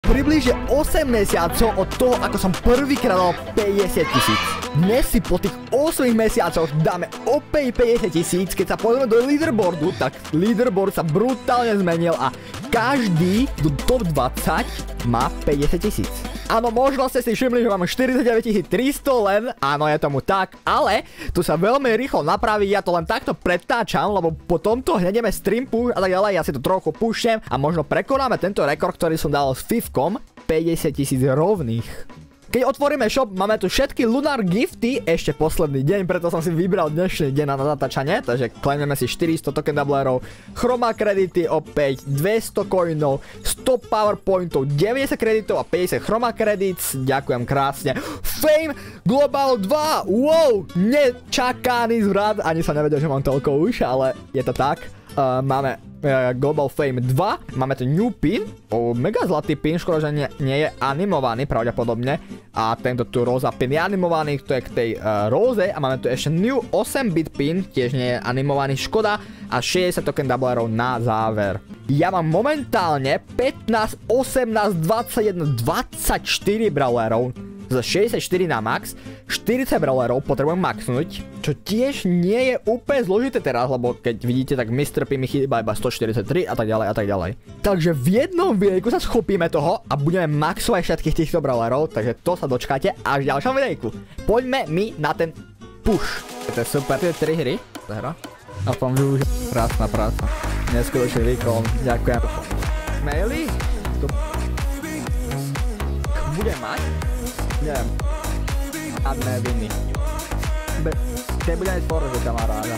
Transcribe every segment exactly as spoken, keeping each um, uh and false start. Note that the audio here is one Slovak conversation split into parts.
približne osem mesiacov od toho, ako som prvýkrát dal päťdesiat tisíc. Dnes si po tých ôsmich mesiacoch dáme opäť päťdesiat tisíc. Keď sa pozrieme do leaderboardu, tak leaderboard sa brutálne zmenil a každý do top dvadsať má päťdesiat tisíc. Áno, možno ste si všimli, že máme štyridsaťdeväť tisíc tristo len, áno, je tomu tak, ale tu sa veľmi rýchlo napraví, ja to len takto pretáčam, lebo po tomto hneď ideme stream push a tak ďalej, ja si to trochu púšťam a možno prekonáme tento rekord, ktorý som dal s Fivkom, päťdesiat tisíc rovných. Keď otvoríme shop, máme tu všetky Lunar Gifty, ešte posledný deň, preto som si vybral dnešný deň na natáčanie, takže klejmeme si štyristo token doublerov, chroma kredity opäť, dvesto coinov, sto powerpointov, deväťdesiat kreditov a päťdesiat chroma credits, ďakujem krásne. Fame Global dva, wow, nečakaný zvrat, ani sa nevedel, že mám toľko už, ale je to tak. Uh, máme uh, Global Fame dva, máme tu New Pin, oh, mega zlatý pin, škoda, že nie, nie je animovaný pravdepodobne a tento tu rosa pin je animovaný, to je k tej uh, róze a máme tu ešte New osem bit pin, tiež nie je animovaný, škoda a šesťdesiat token doublerov na záver. Ja mám momentálne pätnásť, osemnásť, dvadsaťjeden, dvadsaťštyri brawlerov za šesťdesiatštyri na max, štyridsať brawlerov potrebujem maxnúť, čo tiež nie je úplne zložité teraz, lebo keď vidíte, tak mister P mi chýba iba stoštyridsaťtri a tak ďalej a tak ďalej. Takže v jednom videjku sa schopíme toho a budeme maxovať všetkých týchto brawlerov, takže to sa dočkáte až v ďalšom videjku. Poďme my na ten push. To je super, tie tri hry. Hra. A pán využiť. Krásna práca. Neskutočný výkon. Ďakujem. Maily? To... Budem mať? Neviem. Adné viny. Keď budem mať Forge, kamaráda.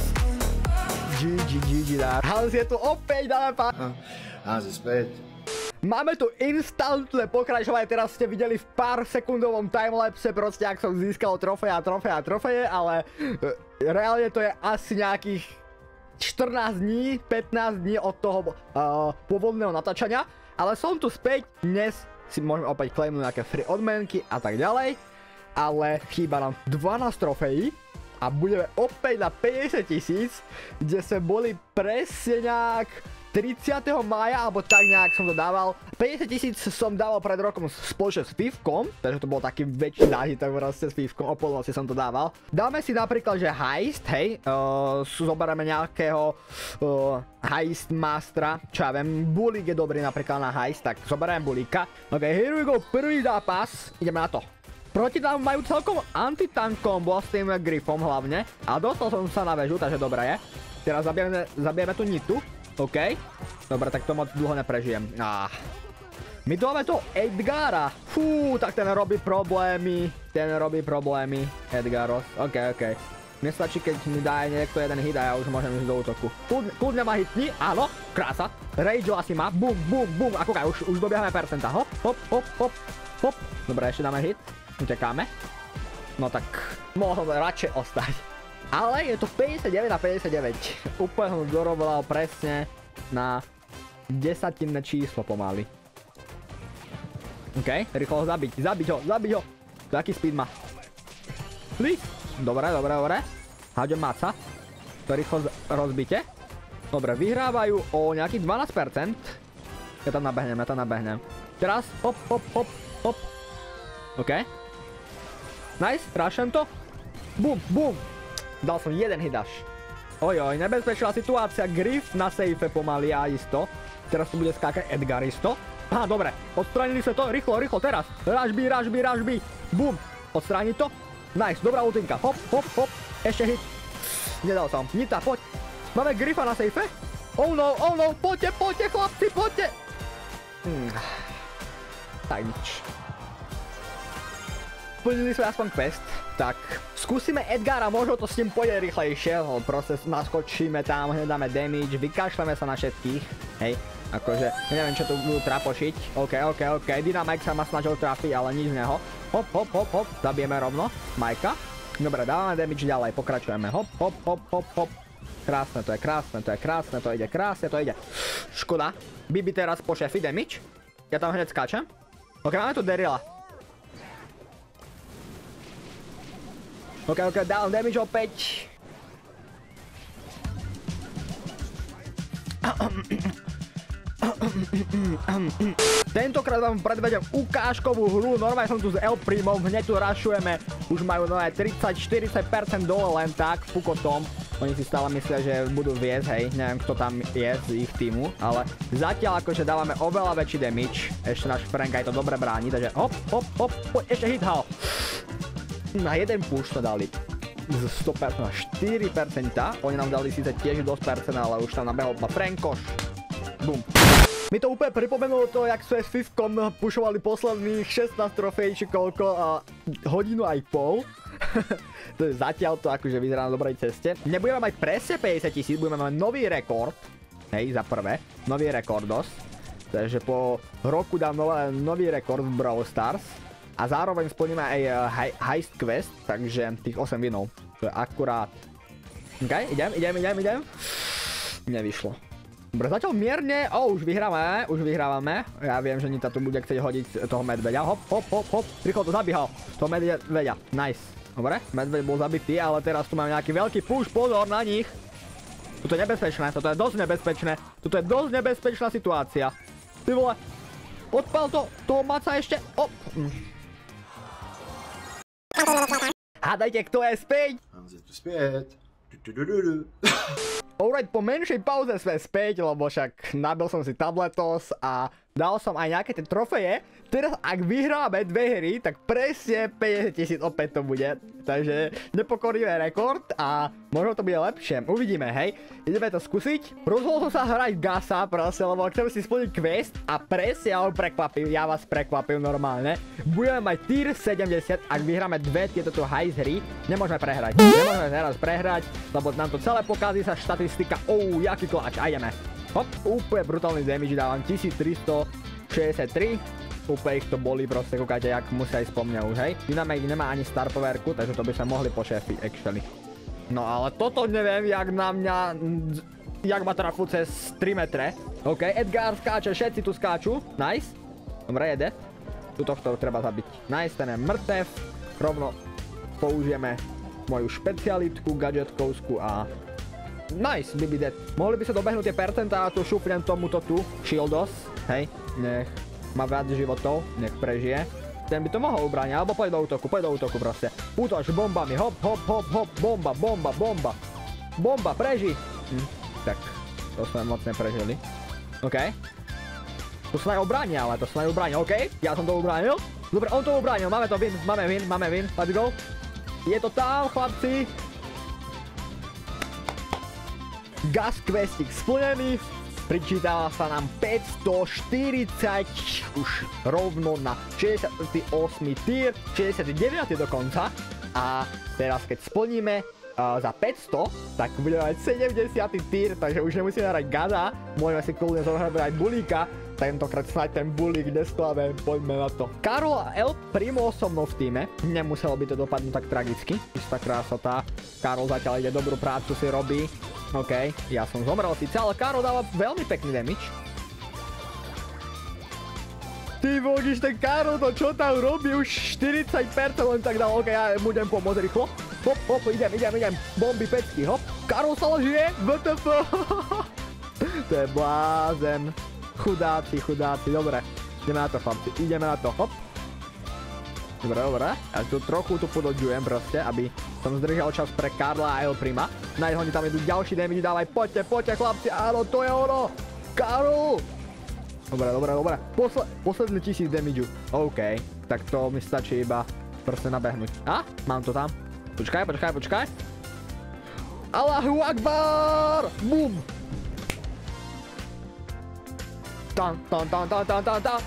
gé gé, gé gé dá. Hans je tu opäť, dáme pán. Hans je späť. Máme tu instantné pokračovanie, teraz ste videli v pár sekundovom timelapse proste, ak som získal trofeje a trofeje a trofeje, ale reálne to je asi nejakých štrnásť dní, pätnásť dní od toho uh, pôvodného natáčania, ale som tu späť, dnes si môžeme opäť claimnúť nejaké free odmenky a tak ďalej, ale chýba nám dvanásť trofejí a budeme opäť na päťdesiat tisíc, kde sme boli presne nejak tridsiateho mája, alebo tak nejak som to dával. päťdesiat tisíc som dával pred rokom spoločne s Fivkom, takže to bol taký väčší zážitok proste s Fivkom, o polnoci som to dával. Dáme si napríklad, že heist, hej, uh, zoberieme nejakého uh, heist mastera, čo ja viem, Bulík je dobrý napríklad na heist, tak zoberieme Bulíka. Ok, here we go, prvý zápas, ideme na to. Proti nám majú celkom anti-tank combo s tým Griffom hlavne a dostal som sa na väžu, takže dobré je. Teraz zabijeme, zabijeme tu Nitu. OK. Dobre, tak to moc dlho neprežijem. Ah. My tu máme toho Edgara. Fú, tak ten robí problémy. Ten robí problémy. Edgaros. OK, OK. Mne stačí, keď mi dá niekto jeden hit a ja už môžem ísť do útoku. Kľudne, kľudne ma hitni. Áno, krása. Rage asi má. Bum, bum, bum. A kúkaj, už, už dobiehame percenta. Hop, hop, hop, hop, hop. Dobre, ešte dáme hit. Utekáme. No tak, mohol som radšej ostať. Ale je to päťdesiatdeväť na päťdesiatdeväť. Úplne som doroboval presne na desatinné číslo pomaly. OK, rýchlo ho zabiť, zabiť ho, zabiť ho. To aký speed má? Please. Dobre, dobre, dobre. Háďom maca. To rýchlo rozbite. Dobre, vyhrávajú o nejakých dvanásť percent. Ja tam nabehnem, ja tam nabehnem. Teraz, hop, hop, hop, hop. OK. Nice, rášem to. Bum, bum. Dal som jeden hit až. Ojoj, nebezpečná situácia, Griff na safe pomaly a isto. Teraz tu bude skákať Edgar isto. Aha, dobre, odstránili sme to, rýchlo, rýchlo, teraz. Rushby, rushby, rushby. Bum, odstrániť to. Nice, dobrá ultinka, hop, hop, hop. Ešte hit. Nedal som, Nita, poď. Máme Griffa na safe? Oh no, oh no, poďte, poďte chlapci, poďte. Hmm. Tak nič. Splnili sme aspoň quest, tak skúsime Edgara, možno to s ním pôjde rýchlejšie, no proste naskočíme tam, hneď dáme damage, vykašleme sa na všetkých, hej, akože, neviem čo tu budú trapošiť, ok, ok, ok, Dynamite sa ma snažil trafiť, ale nič z neho, hop, hop, hop, hop, zabijeme rovno, Majka, dobre, dávame damage ďalej, pokračujeme, hop, hop, hop, hop, hop, krásne, to je krásne, to je krásne, to ide, krásne, to ide, škoda, Bibi teraz po šefi damage, ja tam hneď skáčem, ok, máme tu Daryla. Ok, ok, down damage opäť. Tentokrát vám predvedem ukážkovú hru, normálne som tu s El Primom, hneď tu rašujeme, už majú nové tridsať štyridsať percent dole len tak, pukotom. Oni si stále myslia, že budú viesť, hej, neviem kto tam je z ich týmu, ale zatiaľ akože dávame oveľa väčší damage, ešte náš Frank aj to dobre bráni, takže hop, hop, hop, poď, ešte hit hal. Na jeden push to dali. Z sto percent na štyri percentá. Oni nám dali síce tiež dosť percent, ale už tam nabehol ma Frankoš. Bum. Mi to úplne pripomenulo to, jak sme s Fifkom pušovali posledných šestnásť trofejí, či koľko, a hodinu aj pol. To je zatiaľ to akože vyzerá na dobrej ceste. Nebudeme mať presne päťdesiat tisíc, budeme mať nový rekord. Hej, za prvé. Nový rekordos. Takže po roku dám nový, nový rekord v Brawl Stars. A zároveň splníme aj uh, heist quest, takže tých osem winov. To je akurát. OK, idem, idem, idem, idem. Nevyšlo. Dobre, zatiaľ mierne. O, už vyhrávame, už vyhrávame. Ja viem, že Nita tu bude chcieť hodiť toho medveďa. Hop, hop, hop, hop. Rýchlo to zabíhal. Toho medveďa. Nice. Dobre, medveď bol zabitý, ale teraz tu máme nejaký veľký push. Pozor na nich. Toto je nebezpečné, toto je dosť nebezpečné. Toto je dosť nebezpečná situácia. Ty vole. Odpal to, toho maca ešte. Op. Hádajte, kto je späť? Hanzi tu späť. Alright, po menšej pauze sme späť, lebo však nabil som si tabletos a dal som aj nejaké tie trofeje. Teraz ak vyhráme dve hry, tak presne päťdesiat tisíc opäť to bude. Takže nepokoríme rekord a možno to bude lepšie. Uvidíme, hej. Ideme to skúsiť. Rozhodol som sa hrať Gasa proste, lebo chcem si splniť quest a presne ja ho prekvapím, ja vás prekvapím normálne. Budeme mať tier sedemdesiat, ak vyhráme dve tieto tu heist hry, nemôžeme prehrať. Nemôžeme teraz prehrať, lebo nám to celé pokazí sa štatistika. Ouu, jaký kláč, a ideme. Hop, úplne brutálny damage dávam, tisíctristošesťdesiattri. Úplne ich to boli, proste kúkajte, jak musia ísť po mňa už, hej. Dynamite nemá ani star powerku, takže to by sa mohli pošefiť, actually. No ale toto neviem, jak na mňa, jak ma trafú cez tri metre. OK, Edgar skáče, všetci tu skáču, nice. Dobre, jede. Tu tohto treba zabiť. Nice, ten je mŕtev. Rovno použijeme moju špecialitku, gadgetkovskú a... Nice, B B dead. Mohli by sa dobehnúť tie percentá a tu šupnem tomuto tu, Shieldos, hej, nech má viac životov, nech prežije. Ten by to mohol ubrániť, alebo poď do útoku, poď do útoku proste. Útoč bombami, hop, hop, hop, hop, bomba, bomba, bomba. Bomba, preži. Hm, tak, to sme moc neprežili. OK. To sa aj ubráni, ale to sa aj ubráni, OK. Ja som to ubránil. Dobre, on to ubránil, máme to win, máme win, máme win, let's go. Je to tam, chlapci. Gas questik splnený. Pričítala sa nám päťstoštyridsať, už rovno na šesťdesiaty ôsmy tier, šesťdesiaty deviaty dokonca. A teraz keď splníme uh, za päťsto, tak budeme mať sedemdesiaty tier, takže už nemusíme hrať Gaza, môžeme si kľudne zohrať aj Bulíka. Tentokrát snáď ten Bulík nesklame, poďme na to. Karol a El Primo so mnou v týme, nemuselo by to dopadnúť tak tragicky. Istá krásota, Karol zatiaľ ide, dobrú prácu si robí. OK, ja som zomrel síce, ale Karol dáva veľmi pekný damage. Ty vôžiš, ten Karol to čo tam robí, už štyridsať percent len tak dal. OK, ja budem pomôcť rýchlo. Hop, hop, idem, idem, idem, bomby pecky, hop. Karol sa žije, W T F. To je blázen. Chudáci, chudáci, dobre. Ideme na to, chlapci, ideme na to, hop. Dobre, dobre. Ja tu trochu tu pododžujem proste, aby som zdržal čas pre Karla a El Prima. Nice, oni tam idú ďalší damage, dávaj, poďte, poďte chlapci, áno, to je ono. Karol! Dobre, dobre, dobre. Posle, posledný tisíc damage. OK, tak to mi stačí iba proste nabehnúť. A? Mám to tam. Počkaj, počkaj, počkaj. Allahu Akbar! Bum! Tan, tan, tan, tan, tan, tan, tan.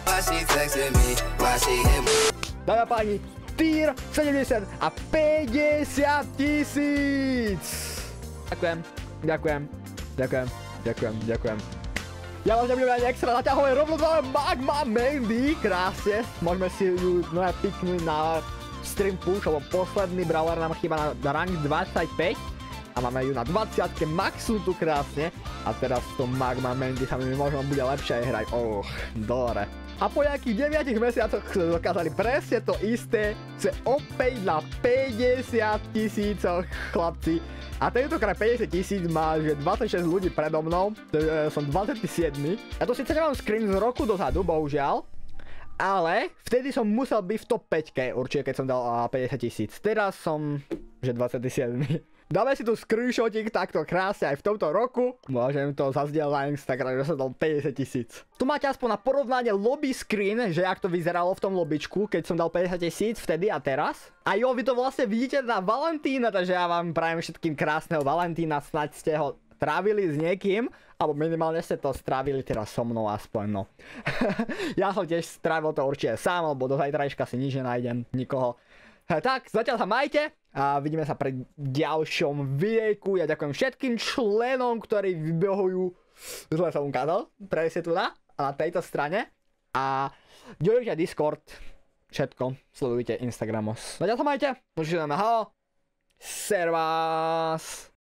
Dámy a páni, tier sedemdesiat a päťdesiat tisíc. Ďakujem, ďakujem, ďakujem, ďakujem, ďakujem. Ja vás nebudem ani extra naťahovať, rovno dáme Magma Mandy, krásne. Môžeme si ju no, piknúť na stream push, lebo posledný brawler nám chýba na rank dvadsaťpäť. a máme ju na dvadsiatke, maxu tu krásne a teraz v tom Magma Mandy sa mi možno bude lepšie aj hrať. Och, dobre. A po nejakých deviatich mesiacoch sme dokázali presne to isté, sme opäť na päťdesiat tisícoch, chlapci. A tentokrát päťdesiat tisíc má že dvadsaťšesť ľudí predo mnou, e, som dvadsiaty siedmy. Ja tu síce nemám screen z roku dozadu, bohužiaľ, ale vtedy som musel byť v top päťke, určite keď som dal päťdesiat tisíc. Teraz som, že dvadsiaty siedmy. Dáme si tu screenshotik takto krásne aj v tomto roku. Môžem to zazdieľať na Instagram, že som dal päťdesiat tisíc. Tu máte aspoň na porovnanie lobby screen, že jak to vyzeralo v tom lobbyčku, keď som dal päťdesiat tisíc vtedy a teraz. A jo, vy to vlastne vidíte na Valentína, takže ja vám prajem všetkým krásneho Valentína, snaď ste ho trávili s niekým, alebo minimálne ste to strávili teraz so mnou aspoň, no. Ja som tiež strávil to určite sám, lebo do zajtrajška si nič nenájdem, nikoho. Tak, zatiaľ sa majte a vidíme sa pri ďalšom videjku. Ja ďakujem všetkým členom, ktorí vybehujú, zle som ukázal, presne tu na, na tejto strane. A ďalujte Discord, všetko, sledujte Instagramos. Zatiaľ sa majte, počujeme, halo, servás.